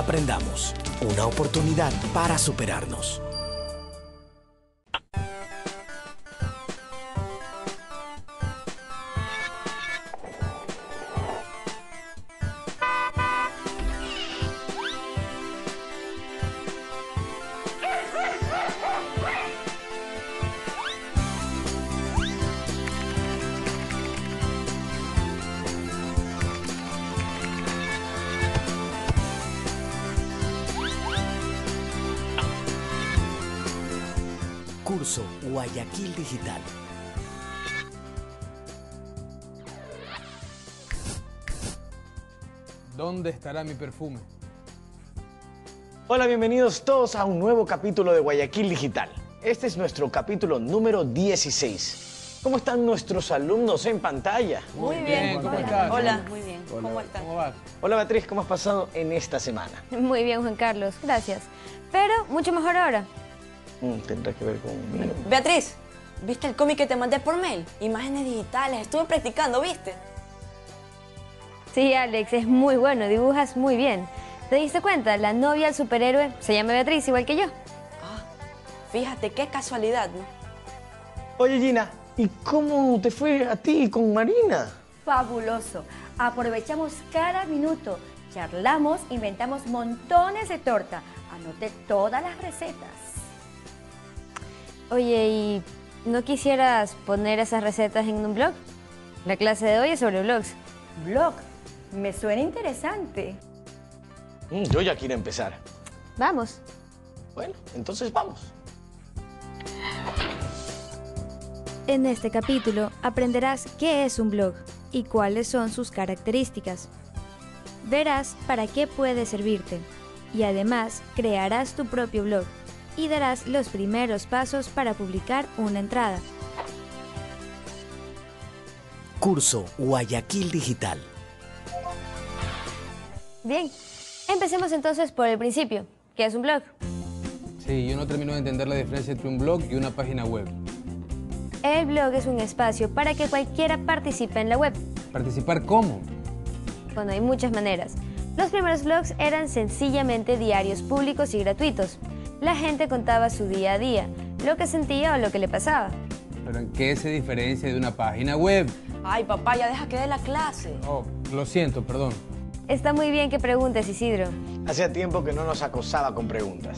Aprendamos. Una oportunidad para superarnos. Curso Guayaquil Digital. ¿Dónde estará mi perfume? Hola, bienvenidos todos a un nuevo capítulo de Guayaquil Digital. Este es nuestro capítulo número 16. ¿Cómo están nuestros alumnos en pantalla? Muy bien. ¿Cómo estás? Hola, muy bien. Hola. ¿Cómo están? ¿Cómo vas? Hola Beatriz, ¿cómo has pasado en esta semana? Muy bien, Juan Carlos, gracias. Pero mucho mejor ahora. Tendrá que ver con... Beatriz, ¿viste el cómic que te mandé por mail? Imágenes digitales, estuve practicando, ¿viste? Sí, Alex, es muy bueno, dibujas muy bien. ¿Te diste cuenta? La novia del superhéroe se llama Beatriz, igual que yo. Ah, fíjate, qué casualidad, ¿no? Oye Gina, ¿y cómo te fue a ti con Marina? Fabuloso. Aprovechamos cada minuto, charlamos, inventamos montones de torta. Anoté todas las recetas. Oye, ¿y no quisieras poner esas recetas en un blog? La clase de hoy es sobre blogs. Blog, me suena interesante. Yo ya quiero empezar. Vamos. Bueno, entonces vamos. En este capítulo aprenderás qué es un blog y cuáles son sus características. Verás para qué puede servirte y además crearás tu propio blog y darás los primeros pasos para publicar una entrada. Curso Guayaquil Digital. Bien, empecemos entonces por el principio. ¿Qué es un blog? Sí, yo no termino de entender la diferencia entre un blog y una página web. El blog es un espacio para que cualquiera participe en la web. ¿Participar cómo? Bueno, hay muchas maneras. Los primeros blogs eran sencillamente diarios públicos y gratuitos. La gente contaba su día a día, lo que sentía o lo que le pasaba. ¿Pero en qué se diferencia de una página web? Ay, papá, ya deja que dé la clase. Oh, lo siento, perdón. Está muy bien que preguntes, Isidro. Hacía tiempo que no nos acosaba con preguntas.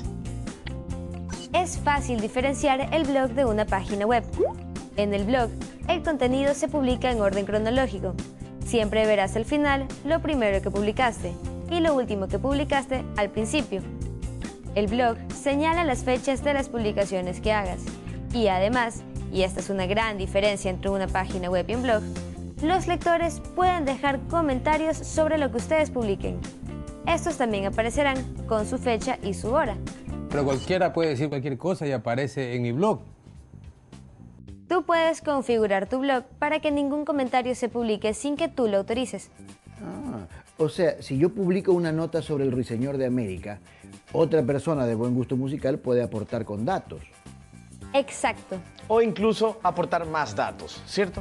Es fácil diferenciar el blog de una página web. En el blog, el contenido se publica en orden cronológico. Siempre verás al final lo primero que publicaste y lo último que publicaste al principio. El blog señala las fechas de las publicaciones que hagas. Y además, y esta es una gran diferencia entre una página web y un blog, los lectores pueden dejar comentarios sobre lo que ustedes publiquen. Estos también aparecerán con su fecha y su hora. Pero cualquiera puede decir cualquier cosa y aparece en mi blog. Tú puedes configurar tu blog para que ningún comentario se publique sin que tú lo autorices. O sea, si yo publico una nota sobre el Ruiseñor de América, otra persona de buen gusto musical puede aportar con datos. Exacto. O incluso aportar más datos, ¿cierto?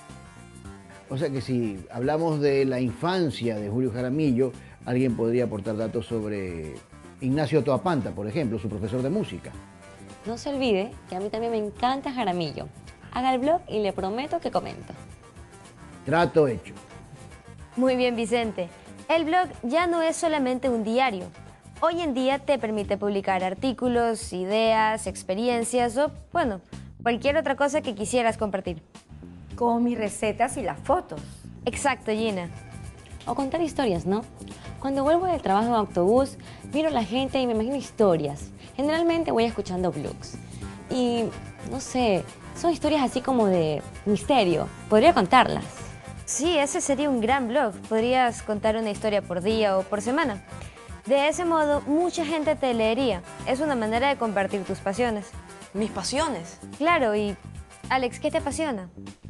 O sea que si hablamos de la infancia de Julio Jaramillo, alguien podría aportar datos sobre Ignacio Toapanta, por ejemplo, su profesor de música. No se olvide que a mí también me encanta Jaramillo. Haga el blog y le prometo que comento. Trato hecho. Muy bien, Vicente. El blog ya no es solamente un diario. Hoy en día te permite publicar artículos, ideas, experiencias o, bueno, cualquier otra cosa que quisieras compartir. Con mis recetas y las fotos. Exacto, Gina. O contar historias, ¿no? Cuando vuelvo del trabajo en autobús, miro a la gente y me imagino historias. Generalmente voy escuchando blogs. Y, no sé, son historias así como de misterio. Podría contarlas. Sí, ese sería un gran blog. Podrías contar una historia por día o por semana. De ese modo, mucha gente te leería. Es una manera de compartir tus pasiones. ¿Mis pasiones? Claro, y Alex, ¿qué te apasiona?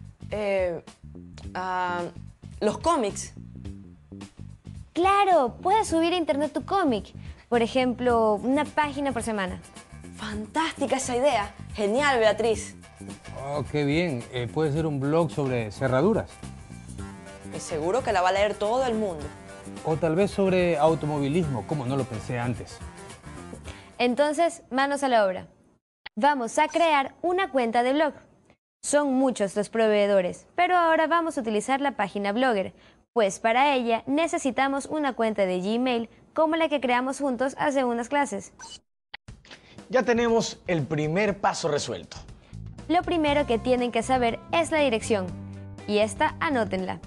Los cómics. Claro, puedes subir a internet tu cómic. Por ejemplo, una página por semana. Fantástica esa idea. Genial, Beatriz. Oh, qué bien. Puede ser un blog sobre cerraduras. Y seguro que la va a leer todo el mundo. O tal vez sobre automovilismo, como no lo pensé antes. Entonces, manos a la obra. Vamos a crear una cuenta de blog. Son muchos los proveedores, pero ahora vamos a utilizar la página Blogger, pues para ella necesitamos una cuenta de Gmail como la que creamos juntos hace unas clases. Ya tenemos el primer paso resuelto. Lo primero que tienen que saber es la dirección, y esta anótenla: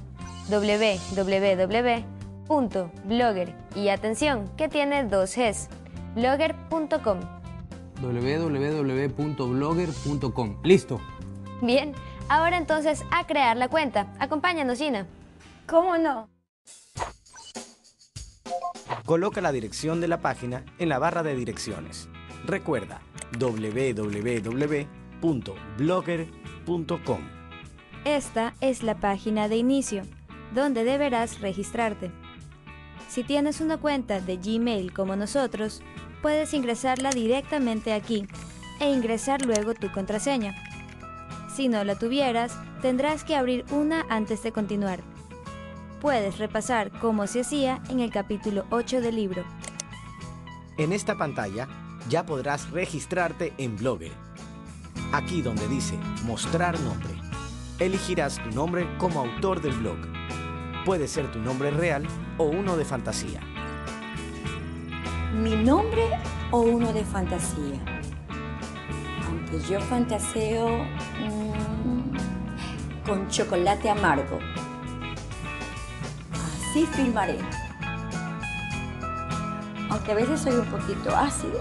www.blogger, y atención, que tiene 2 Gs, blogger.com. www.blogger.com. Listo. Bien, ahora entonces a crear la cuenta. Acompáñanos, Gina. ¿Cómo no? Coloca la dirección de la página en la barra de direcciones. Recuerda, www.blogger.com. Esta es la página de inicio, donde deberás registrarte. Si tienes una cuenta de Gmail como nosotros, puedes ingresarla directamente aquí e ingresar luego tu contraseña. Si no la tuvieras, tendrás que abrir una antes de continuar. Puedes repasar cómo se hacía en el capítulo 8 del libro. En esta pantalla ya podrás registrarte en Blogger. Aquí donde dice Mostrar nombre, elegirás tu nombre como autor del blog. Puede ser tu nombre real o uno de fantasía. ¿Mi nombre o uno de fantasía? Aunque yo fantaseo con chocolate amargo. Así filmaré. Aunque a veces soy un poquito ácido.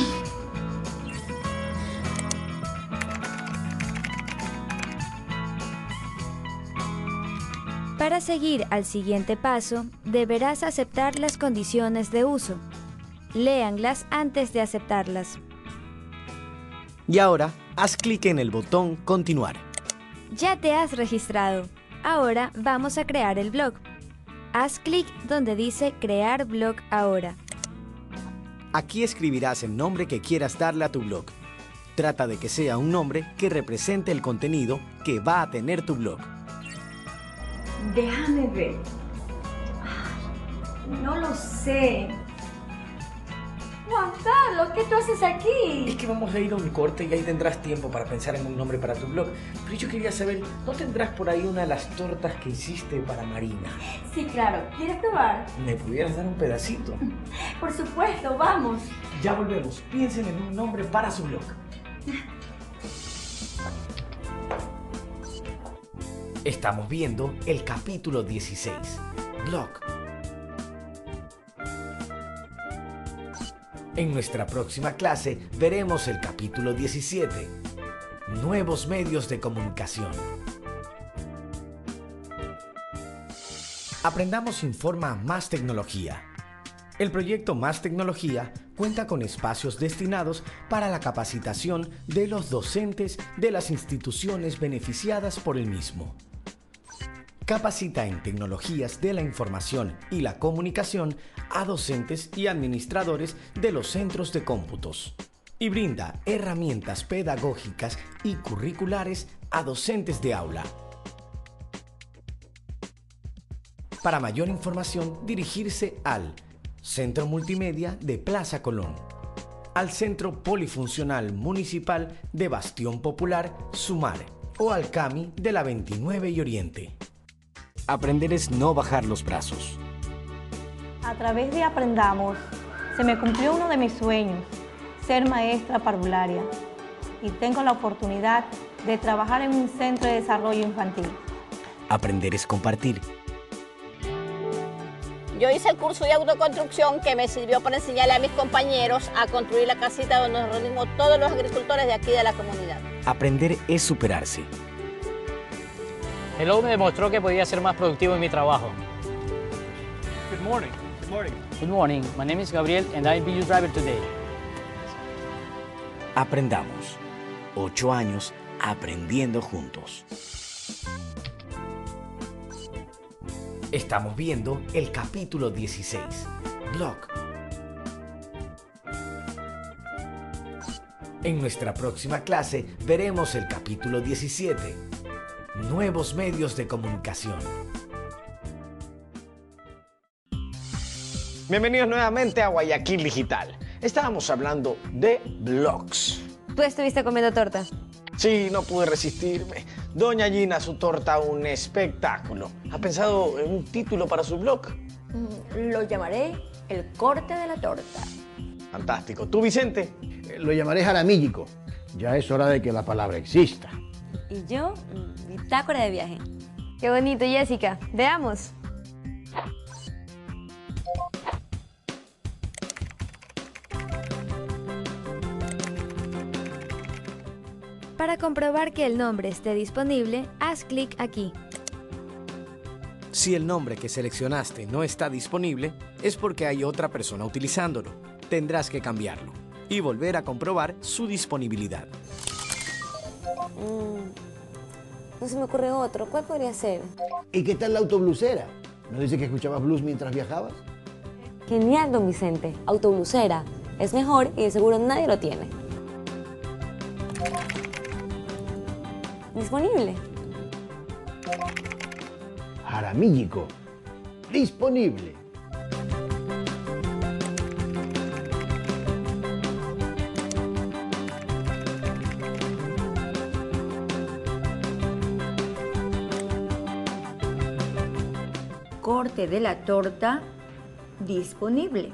Para seguir al siguiente paso, deberás aceptar las condiciones de uso. Léanlas antes de aceptarlas. Y ahora, haz clic en el botón Continuar. Ya te has registrado. Ahora vamos a crear el blog. Haz clic donde dice Crear blog ahora. Aquí escribirás el nombre que quieras darle a tu blog. Trata de que sea un nombre que represente el contenido que va a tener tu blog. Déjame ver. Ay, no lo sé. Juan Carlos, ¿qué tú haces aquí? Es que vamos a ir a un corte y ahí tendrás tiempo para pensar en un nombre para tu blog. Pero yo quería saber, ¿no tendrás por ahí una de las tortas que hiciste para Marina? Sí, claro. ¿Quieres probar? ¿Me pudieras dar un pedacito? Por supuesto, vamos. Ya volvemos. Piensen en un nombre para su blog. Estamos viendo el capítulo 16, Blog. En nuestra próxima clase veremos el capítulo 17, Nuevos medios de comunicación. Aprendamos informa Más Tecnología. El proyecto Más Tecnología cuenta con espacios destinados para la capacitación de los docentes de las instituciones beneficiadas por el mismo. Capacita en tecnologías de la información y la comunicación a docentes y administradores de los centros de cómputos y brinda herramientas pedagógicas y curriculares a docentes de aula. Para mayor información, dirigirse al Centro Multimedia de Plaza Colón, al Centro Polifuncional Municipal de Bastión Popular, Sumar, o al CAMI de la 29 y Oriente. Aprender es no bajar los brazos. A través de Aprendamos, se me cumplió uno de mis sueños, ser maestra parvularia, y tengo la oportunidad de trabajar en un centro de desarrollo infantil. Aprender es compartir. Yo hice el curso de autoconstrucción que me sirvió para enseñarle a mis compañeros a construir la casita donde nos reunimos todos los agricultores de aquí de la comunidad. Aprender es superarse. Hello me demostró que podía ser más productivo en mi trabajo. Good morning. Good morning. Good morning. My name is Gabriel and I'll be your driver today. Aprendamos. 8 años aprendiendo juntos. Estamos viendo el capítulo 16, Blog. En nuestra próxima clase veremos el capítulo 17, Nuevos medios de comunicación. Bienvenidos nuevamente a Guayaquil Digital. Estábamos hablando de blogs. ¿Tú estuviste comiendo torta? Sí, no pude resistirme. Doña Gina, su torta, un espectáculo. ¿Ha pensado en un título para su blog? Lo llamaré El corte de la torta. Fantástico. ¿Tú, Vicente? Lo llamaré Jaramillico. Ya es hora de que la palabra exista. Y yo, bitácora de viaje. Qué bonito, Jessica. Veamos. Para comprobar que el nombre esté disponible, haz clic aquí. Si el nombre que seleccionaste no está disponible, es porque hay otra persona utilizándolo. Tendrás que cambiarlo y volver a comprobar su disponibilidad. No se me ocurre otro. ¿Cuál podría ser? ¿Y qué tal la autoblusera? ¿No dice que escuchabas blues mientras viajabas? Genial, don Vicente. Autoblusera. Es mejor y de seguro nadie lo tiene. Disponible. Jaramillico. Disponible. Corte de la torta disponible.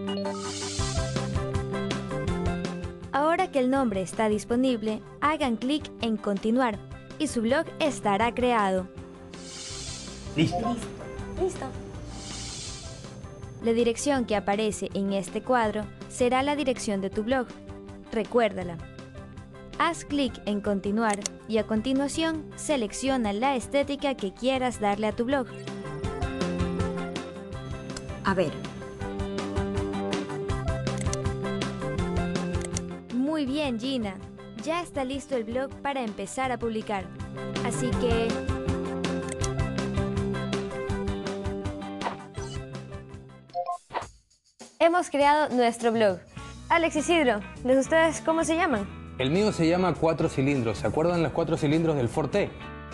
Ahora que el nombre está disponible, hagan clic en continuar y su blog estará creado. Listo. Listo. La dirección que aparece en este cuadro será la dirección de tu blog. Recuérdala. Haz clic en continuar y a continuación selecciona la estética que quieras darle a tu blog. A ver. Muy bien, Gina. Ya está listo el blog para empezar a publicar. Así que... Hemos creado nuestro blog. Alex Isidro, ¿de ustedes cómo se llaman? El mío se llama 4 cilindros. ¿Se acuerdan los 4 cilindros del Forte?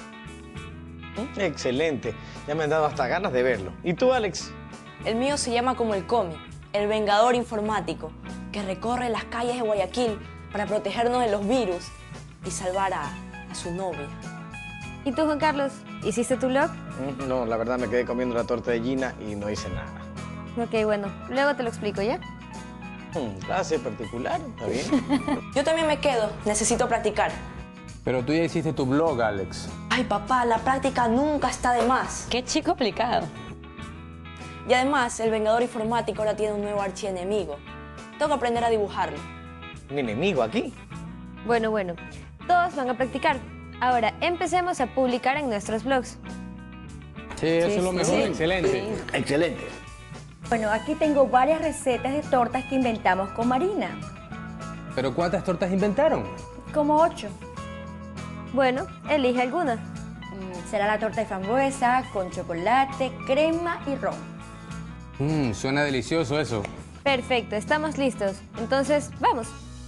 Excelente. Ya me han dado hasta ganas de verlo. ¿Y tú, Alex? El mío se llama como el cómic, El Vengador Informático, que recorre las calles de Guayaquil para protegernos de los virus y salvar a su novia. ¿Y tú, Juan Carlos? ¿Hiciste tu blog? No, la verdad me quedé comiendo la torta de Gina y no hice nada. Ok, bueno, luego te lo explico, ¿ya? Clase particular, ¿está bien? Yo también me quedo, necesito practicar. Pero tú ya hiciste tu blog, Alex. Ay, papá, la práctica nunca está de más. Qué chico aplicado. Y además, el Vengador Informático ahora tiene un nuevo archienemigo. Tengo que aprender a dibujarlo. ¿Un enemigo aquí? Bueno, todos van a practicar. Ahora, empecemos a publicar en nuestros blogs. Sí, eso es lo mejor. Excelente. Excelente. Bueno, aquí tengo varias recetas de tortas que inventamos con Marina. ¿Pero cuántas tortas inventaron? Como 8. Bueno, elige alguna. Será la torta de frambuesa con chocolate, crema y ron. Suena delicioso eso. Perfecto, estamos listos. Entonces, vamos.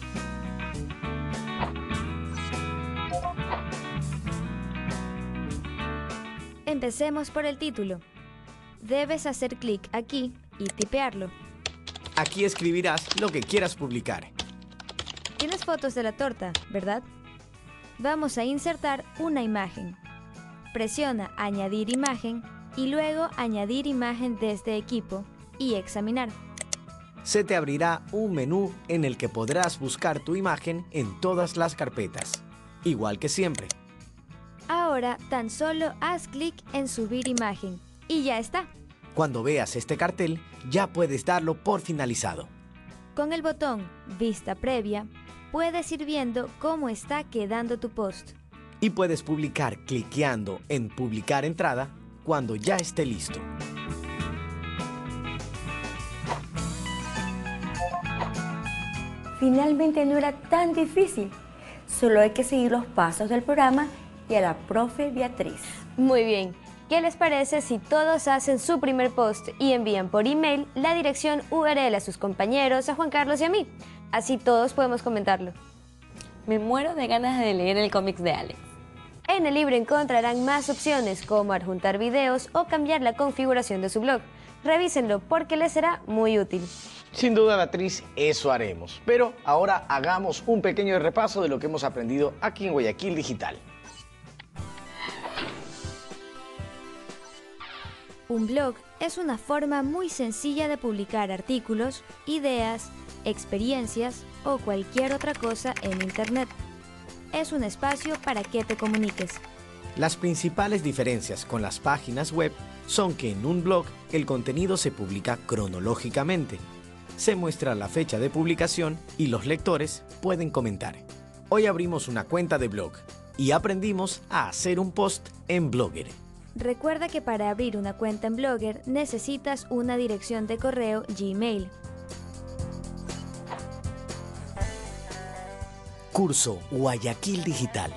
Empecemos por el título. Debes hacer clic aquí y tipearlo. Aquí escribirás lo que quieras publicar. Tienes fotos de la torta, ¿verdad? Vamos a insertar una imagen. Presiona Añadir imagen y luego Añadir imagen desde equipo y examinar. Se te abrirá un menú en el que podrás buscar tu imagen en todas las carpetas, igual que siempre. Ahora tan solo haz clic en Subir imagen y ya está. Cuando veas este cartel, ya puedes darlo por finalizado. Con el botón Vista previa, puedes ir viendo cómo está quedando tu post. Y puedes publicar cliqueando en Publicar entrada cuando ya esté listo. Finalmente no era tan difícil. Solo hay que seguir los pasos del programa y a la profe Beatriz. Muy bien. ¿Qué les parece si todos hacen su primer post y envían por email la dirección URL a sus compañeros, a Juan Carlos y a mí? Así todos podemos comentarlo. Me muero de ganas de leer el cómic de Alex. En el libro encontrarán más opciones como adjuntar videos o cambiar la configuración de su blog. Revísenlo porque les será muy útil. Sin duda, Beatriz, eso haremos. Pero ahora hagamos un pequeño repaso de lo que hemos aprendido aquí en Guayaquil Digital. Un blog es una forma muy sencilla de publicar artículos, ideas, experiencias o cualquier otra cosa en Internet. Es un espacio para que te comuniques. Las principales diferencias con las páginas web son que en un blog el contenido se publica cronológicamente. Se muestra la fecha de publicación y los lectores pueden comentar. Hoy abrimos una cuenta de blog y aprendimos a hacer un post en Blogger. Recuerda que para abrir una cuenta en Blogger necesitas una dirección de correo Gmail. Curso Guayaquil Digital.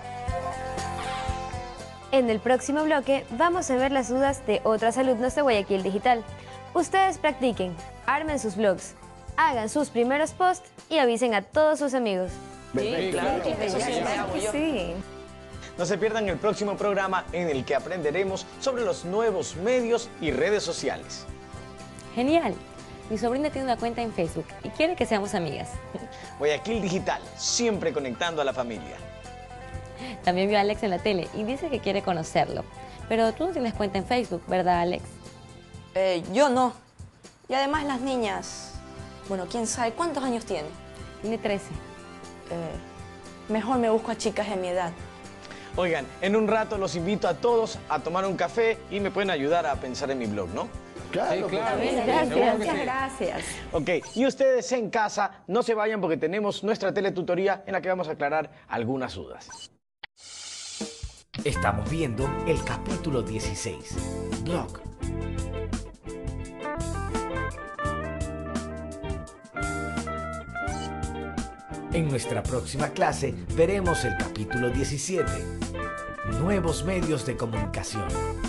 En el próximo bloque vamos a ver las dudas de otros alumnos de Guayaquil Digital. Ustedes practiquen, armen sus blogs, hagan sus primeros posts y avisen a todos sus amigos. Sí. No se pierdan el próximo programa en el que aprenderemos sobre los nuevos medios y redes sociales. Genial. Mi sobrina tiene una cuenta en Facebook y quiere que seamos amigas. Guayaquil Digital, siempre conectando a la familia. También vio a Alex en la tele y dice que quiere conocerlo. Pero tú no tienes cuenta en Facebook, ¿verdad, Alex? Yo no. Y además las niñas, bueno, quién sabe, ¿cuántos años tiene? Tiene 13. Mejor me busco a chicas de mi edad. Oigan, en un rato los invito a todos a tomar un café y me pueden ayudar a pensar en mi blog, ¿no? Claro, Sí, claro. Muchas gracias. Ok, y ustedes en casa no se vayan porque tenemos nuestra teletutoría en la que vamos a aclarar algunas dudas. Estamos viendo el capítulo 16, Blog. En nuestra próxima clase veremos el capítulo 17, Nuevos medios de comunicación.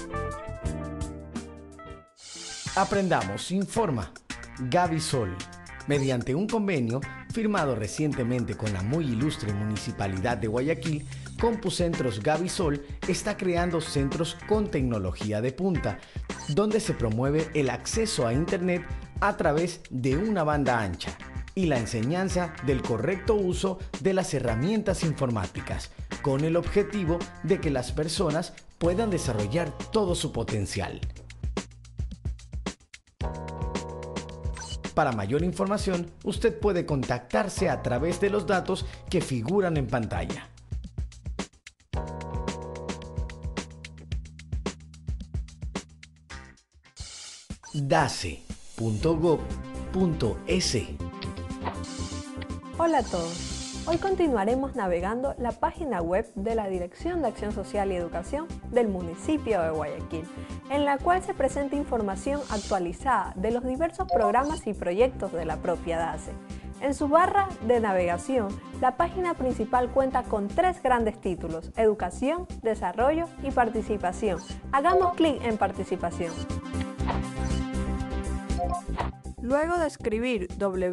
Aprendamos informa Gaby Sol. Mediante un convenio firmado recientemente con la muy ilustre Municipalidad de Guayaquil, CompuCentros Gaby Sol está creando centros con tecnología de punta, donde se promueve el acceso a Internet a través de una banda ancha y la enseñanza del correcto uso de las herramientas informáticas, con el objetivo de que las personas puedan desarrollar todo su potencial. Para mayor información, usted puede contactarse a través de los datos que figuran en pantalla. dace.gov.es. Hola a todos. Hoy continuaremos navegando la página web de la Dirección de Acción Social y Educación del municipio de Guayaquil, en la cual se presenta información actualizada de los diversos programas y proyectos de la propia DACE. En su barra de navegación, la página principal cuenta con 3 grandes títulos: Educación, Desarrollo y Participación. Hagamos clic en Participación. Luego de escribir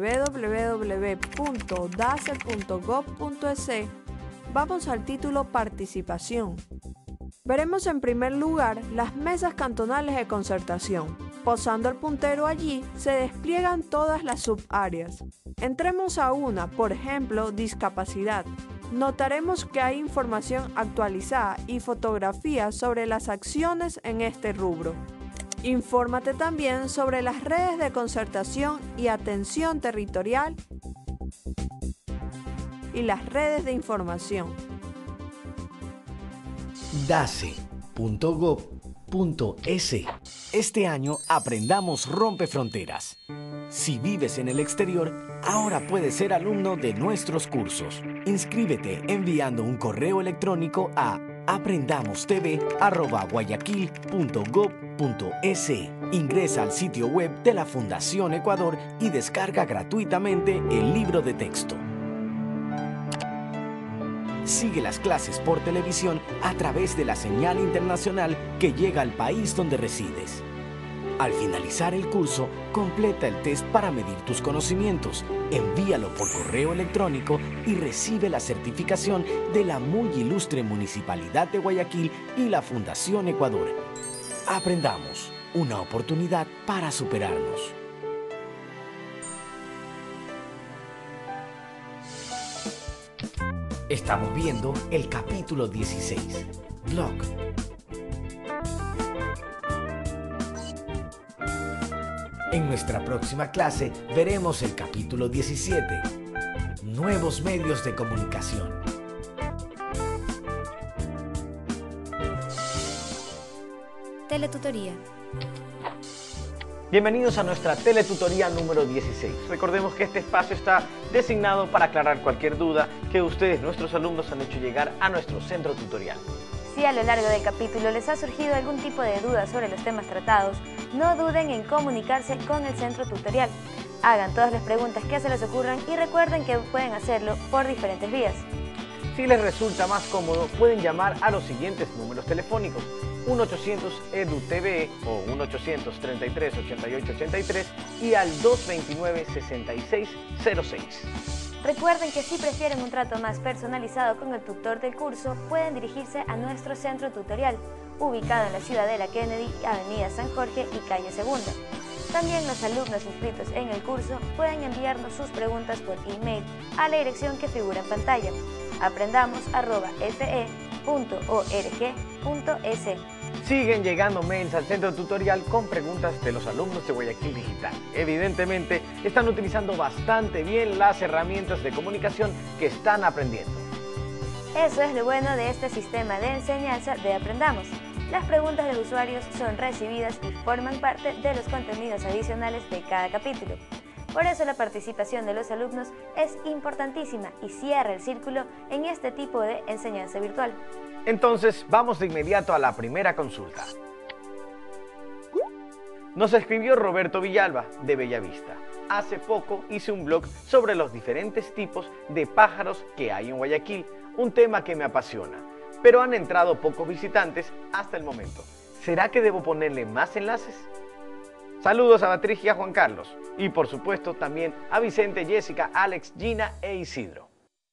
www.dace.gov.es, vamos al título Participación. Veremos en primer lugar las mesas cantonales de concertación. Posando el puntero allí, se despliegan todas las subáreas. Entremos a una, por ejemplo, discapacidad. Notaremos que hay información actualizada y fotografías sobre las acciones en este rubro. Infórmate también sobre las redes de concertación y atención territorial y las redes de información. dace.gov.es. Este año aprendamos Rompe Fronteras. Si vives en el exterior, ahora puedes ser alumno de nuestros cursos. Inscríbete enviando un correo electrónico a aprendamostv@guayaquil.gov.es. Ingresa al sitio web de la Fundación Ecuador y descarga gratuitamente el libro de texto. Sigue las clases por televisión a través de la señal internacional que llega al país donde resides. Al finalizar el curso, completa el test para medir tus conocimientos, envíalo por correo electrónico y recibe la certificación de la muy ilustre Municipalidad de Guayaquil y la Fundación Ecuador. Aprendamos. una oportunidad para superarnos. Estamos viendo el capítulo 16, Blog. En nuestra próxima clase veremos el capítulo 17, Nuevos medios de comunicación. Teletutoría. Bienvenidos a nuestra teletutoría número 16. Recordemos que este espacio está designado para aclarar cualquier duda que ustedes, nuestros alumnos, han hecho llegar a nuestro centro tutorial. Si a lo largo del capítulo les ha surgido algún tipo de duda sobre los temas tratados, no duden en comunicarse con el centro tutorial. Hagan todas las preguntas que se les ocurran y recuerden que pueden hacerlo por diferentes vías. Si les resulta más cómodo, pueden llamar a los siguientes números telefónicos: 1-800-EDU-TVE o 1-833-8883 y al 229-6606. Recuerden que si prefieren un trato más personalizado con el tutor del curso, pueden dirigirse a nuestro centro tutorial, ubicado en la Ciudadela Kennedy, Avenida San Jorge y Calle Segunda. También los alumnos inscritos en el curso pueden enviarnos sus preguntas por email a la dirección que figura en pantalla: aprendamos@fe.org.es. Siguen llegando mails al centro tutorial con preguntas de los alumnos de Guayaquil Digital. Evidentemente, están utilizando bastante bien las herramientas de comunicación que están aprendiendo. Eso es lo bueno de este sistema de enseñanza de Aprendamos. Las preguntas de los usuarios son recibidas y forman parte de los contenidos adicionales de cada capítulo. Por eso la participación de los alumnos es importantísima y cierra el círculo en este tipo de enseñanza virtual. Entonces, vamos de inmediato a la primera consulta. Nos escribió Roberto Villalba, de Bellavista. Hace poco hice un blog sobre los diferentes tipos de pájaros que hay en Guayaquil, un tema que me apasiona, pero han entrado pocos visitantes hasta el momento. ¿Será que debo ponerle más enlaces? Saludos a Beatriz y a Juan Carlos, y por supuesto también a Vicente, Jessica, Alex, Gina e Isidro.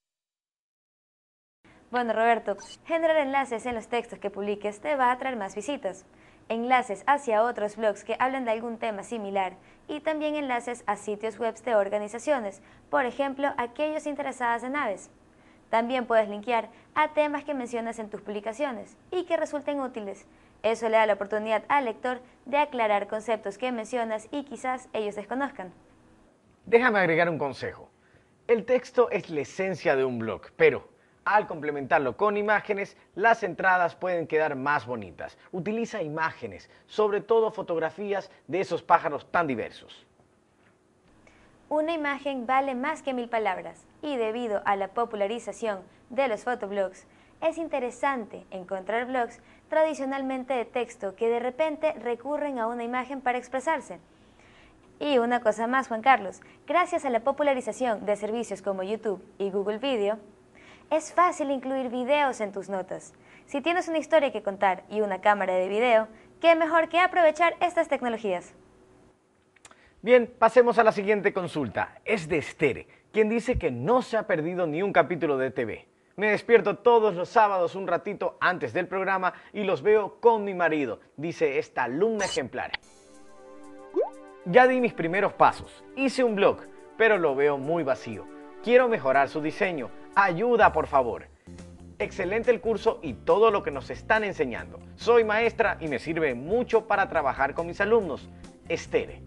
Bueno, Roberto, generar enlaces en los textos que publiques te va a traer más visitas. Enlaces hacia otros blogs que hablan de algún tema similar y también enlaces a sitios web de organizaciones, por ejemplo, aquellos interesados en aves. También puedes linkear a temas que mencionas en tus publicaciones y que resulten útiles. Eso le da la oportunidad al lector de aclarar conceptos que mencionas y quizás ellos desconozcan. Déjame agregar un consejo. El texto es la esencia de un blog, pero al complementarlo con imágenes, las entradas pueden quedar más bonitas. Utiliza imágenes, sobre todo fotografías de esos pájaros tan diversos. Una imagen vale más que 1000 palabras y debido a la popularización de los fotoblogs, es interesante encontrar blogs tradicionalmente de texto que de repente recurren a una imagen para expresarse. Y una cosa más, Juan Carlos, gracias a la popularización de servicios como YouTube y Google Video, es fácil incluir videos en tus notas. Si tienes una historia que contar y una cámara de video, ¿qué mejor que aprovechar estas tecnologías? Bien, pasemos a la siguiente consulta. Es de Estere, quien dice que no se ha perdido ni un capítulo de TV. Me despierto todos los sábados un ratito antes del programa y los veo con mi marido, dice esta alumna ejemplar. Ya di mis primeros pasos, hice un blog, pero lo veo muy vacío. Quiero mejorar su diseño. Ayuda, por favor. Excelente el curso y todo lo que nos están enseñando. Soy maestra y me sirve mucho para trabajar con mis alumnos. Estere.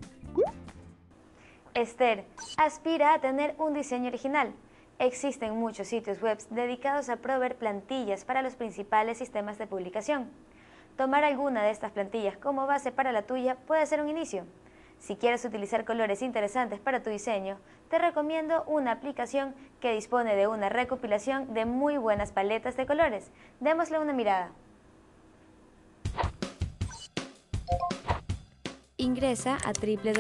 Esther aspira a tener un diseño original. Existen muchos sitios web dedicados a proveer plantillas para los principales sistemas de publicación. Tomar alguna de estas plantillas como base para la tuya puede ser un inicio. Si quieres utilizar colores interesantes para tu diseño, te recomiendo una aplicación que dispone de una recopilación de muy buenas paletas de colores. Démosle una mirada. Ingresa a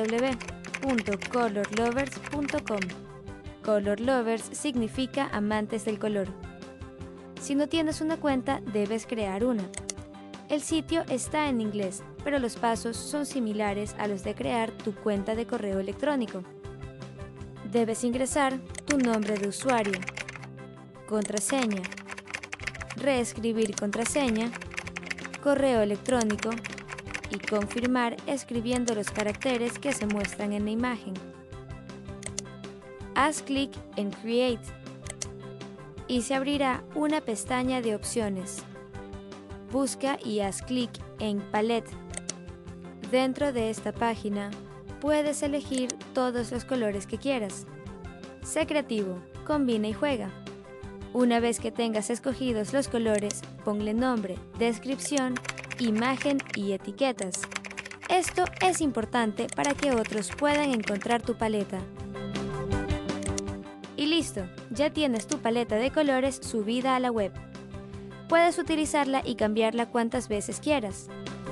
www.colorlovers.com. Color Lovers significa amantes del color. Si no tienes una cuenta, debes crear una. El sitio está en inglés, pero los pasos son similares a los de crear tu cuenta de correo electrónico. Debes ingresar tu nombre de usuario, contraseña, reescribir contraseña, correo electrónico, y confirmar escribiendo los caracteres que se muestran en la imagen. Haz clic en Create y se abrirá una pestaña de opciones. Busca y haz clic en Palette. Dentro de esta página puedes elegir todos los colores que quieras. Sé creativo, combina y juega. Una vez que tengas escogidos los colores, ponle nombre, descripción, imagen y etiquetas. Esto es importante para que otros puedan encontrar tu paleta. Y listo, ya tienes tu paleta de colores subida a la web. Puedes utilizarla y cambiarla cuantas veces quieras.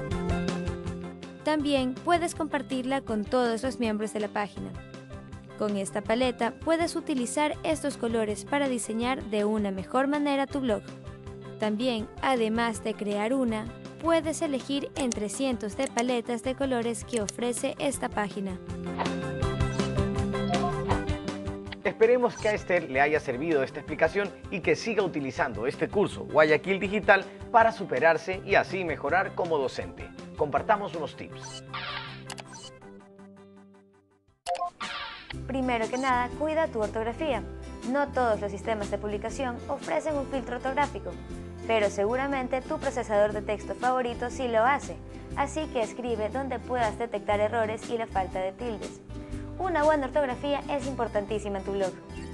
También puedes compartirla con todos los miembros de la página. Con esta paleta puedes utilizar estos colores para diseñar de una mejor manera tu blog. También, además de crear una, puedes elegir entre cientos de paletas de colores que ofrece esta página. Esperemos que a Esther le haya servido esta explicación y que siga utilizando este curso Guayaquil Digital para superarse y así mejorar como docente. Compartamos unos tips. Primero que nada, cuida tu ortografía. No todos los sistemas de publicación ofrecen un filtro ortográfico, pero seguramente tu procesador de texto favorito sí lo hace, así que escribe donde puedas detectar errores y la falta de tildes. Una buena ortografía es importantísima en tu blog.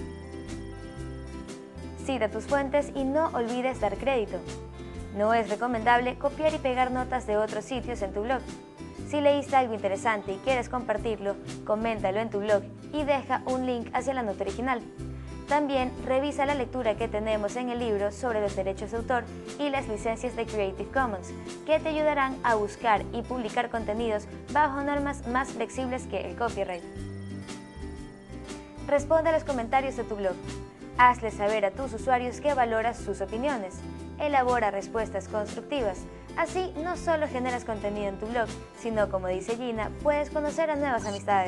Cita tus fuentes y no olvides dar crédito. No es recomendable copiar y pegar notas de otros sitios en tu blog. Si leíste algo interesante y quieres compartirlo, coméntalo en tu blog y deja un link hacia la nota original. También revisa la lectura que tenemos en el libro sobre los derechos de autor y las licencias de Creative Commons, que te ayudarán a buscar y publicar contenidos bajo normas más flexibles que el copyright. Responde a los comentarios de tu blog. Hazle saber a tus usuarios que valoras sus opiniones. Elabora respuestas constructivas. Así no solo generas contenido en tu blog, sino, como dice Gina, puedes conocer a nuevas amistades.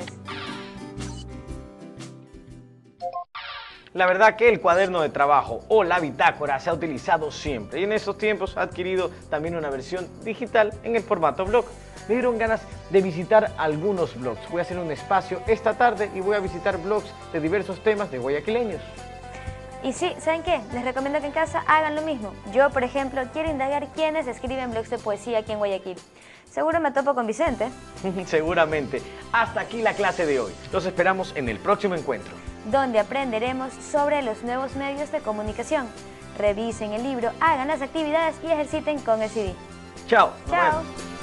La verdad que el cuaderno de trabajo o la bitácora se ha utilizado siempre y en estos tiempos ha adquirido también una versión digital en el formato blog. Me dieron ganas de visitar algunos blogs. Voy a hacer un espacio esta tarde y voy a visitar blogs de diversos temas de guayaquileños. Y sí, ¿saben qué? Les recomiendo que en casa hagan lo mismo. Yo, por ejemplo, quiero indagar quiénes escriben blogs de poesía aquí en Guayaquil. Seguro me topo con Vicente. Seguramente. Hasta aquí la clase de hoy. Los esperamos en el próximo encuentro, donde aprenderemos sobre los nuevos medios de comunicación. Revisen el libro, hagan las actividades y ejerciten con el CD. Chao. Chao.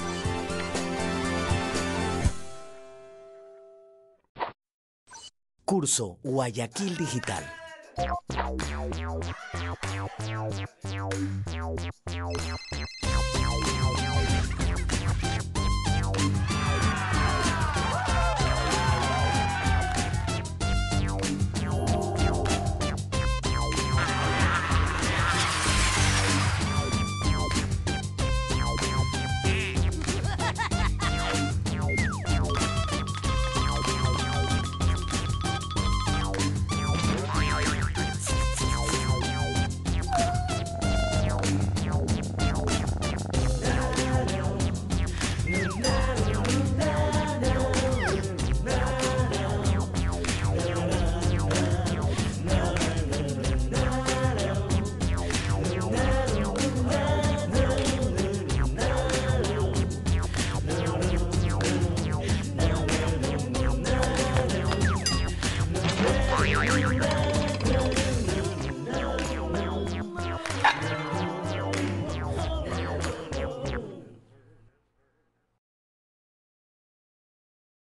Curso Guayaquil Digital. We'll be right back.